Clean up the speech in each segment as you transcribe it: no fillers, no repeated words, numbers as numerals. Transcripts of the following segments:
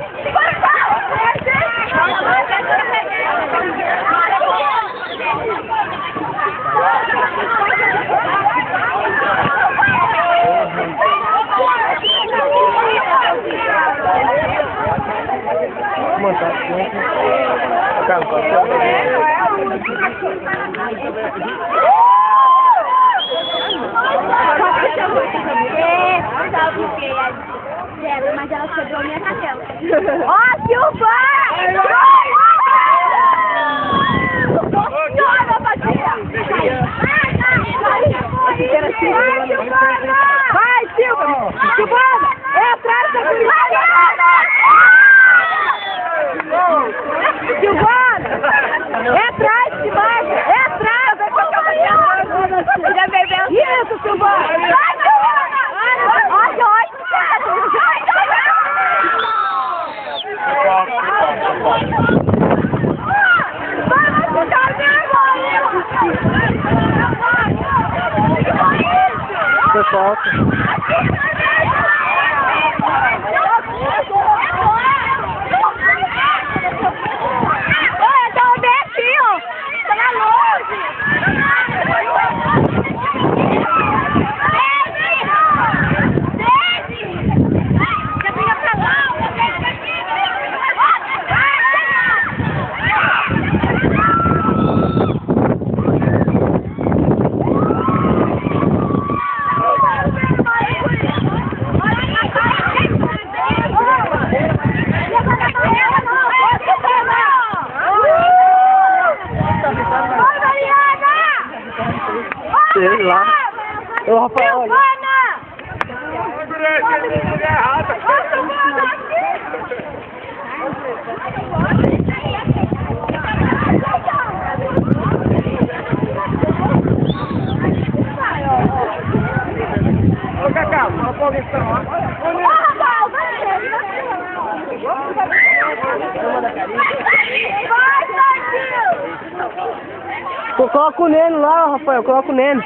Mas ela quebrou minha canela. Ó, Silva! Senhora, Batia! Vai, Silva! Silvana! É atrás da polícia! Silvana! É atrás, Silvana! É atrás! Já bebeu? Isso, Silvana! Vai, Silvana! Olha, olha! Pessoal. Olha, tá bem aqui, ó. Tá lá longe. Sei lá. Ô, Rafael, olha. Ô, Cacau, fala pra alguém que tá lá. Coloca o Neno lá, Rafael, coloca o Neno.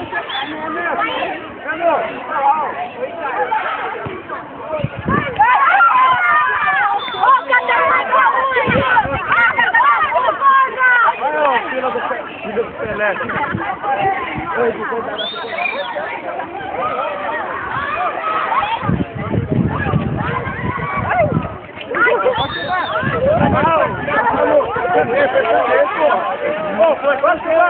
Filha do Pelé. Foi quase lá.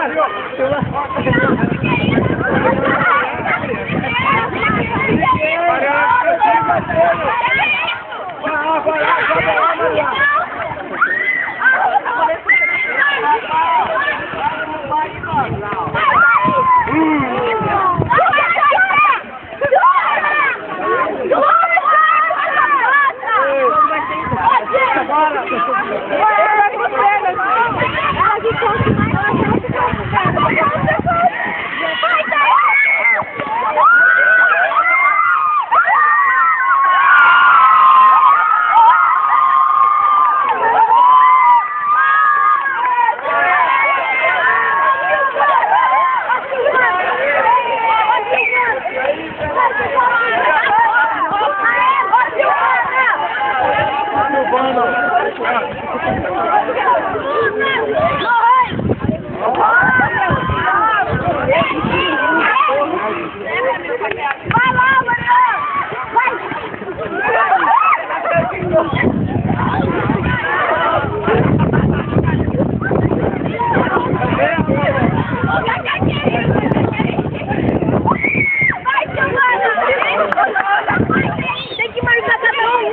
Vai lá, Mariana! Vai, Silvana! Tem que marcar cada um.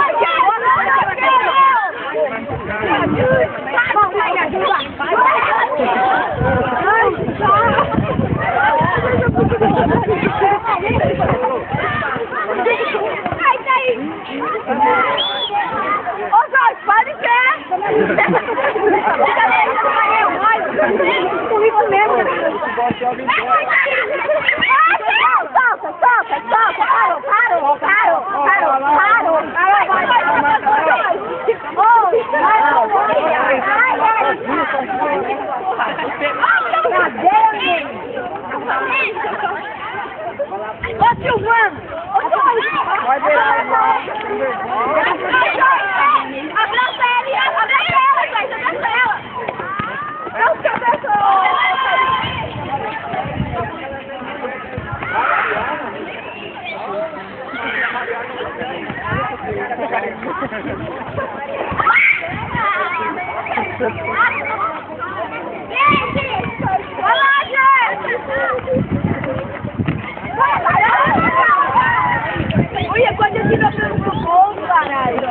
Ô, Jorge, para de pé! Comigo mesmo. Solta, solta, solta! Parou! Ô, Silvano! Ô, Silvano! Vai lá, gente! Olha, quando eu tive pro gol, caralho.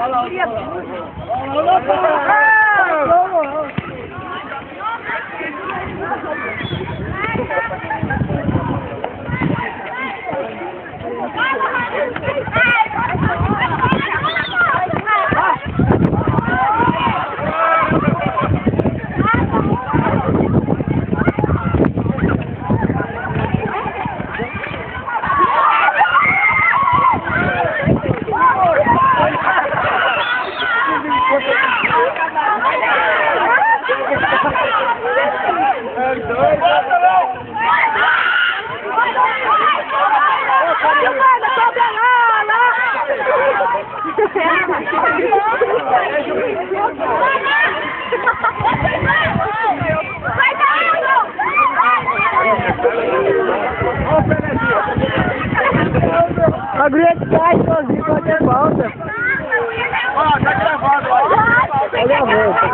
A guria cai sozinho pra ter falta. Ó, tá gravado. Olha a volta.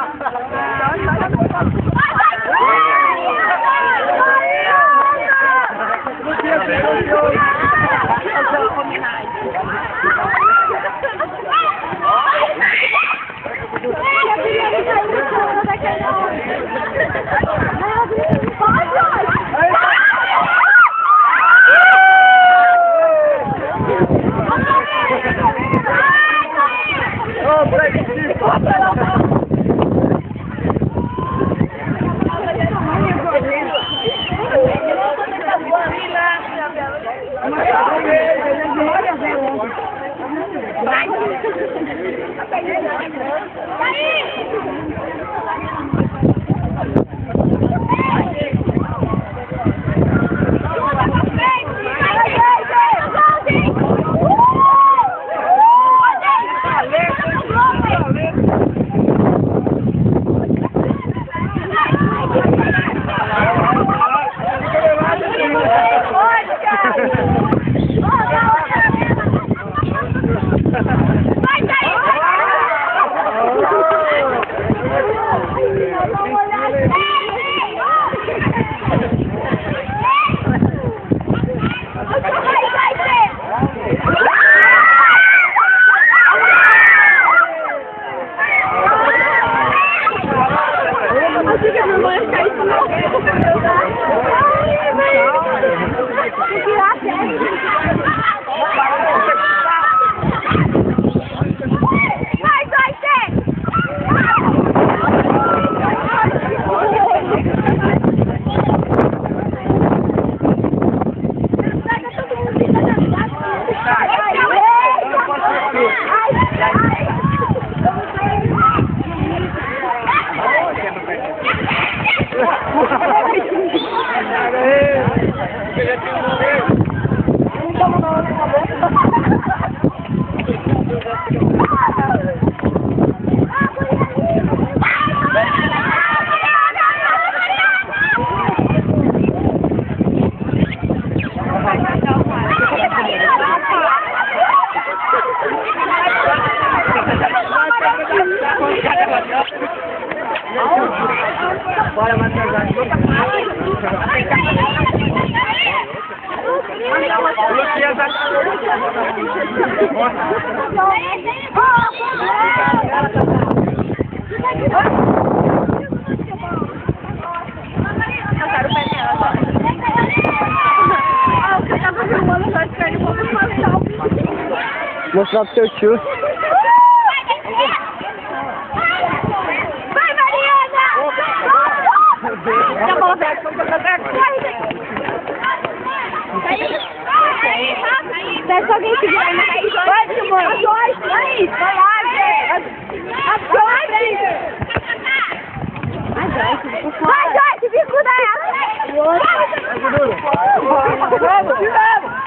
Bora, Matheus. Mostrar pro seu tio. Vai, Mariana! Já vou ver, desce alguém que vai, né? Vai, Simone! A Joyce! Vai lá, gente! A Joyce! Vai, Joyce! Bicuda ela!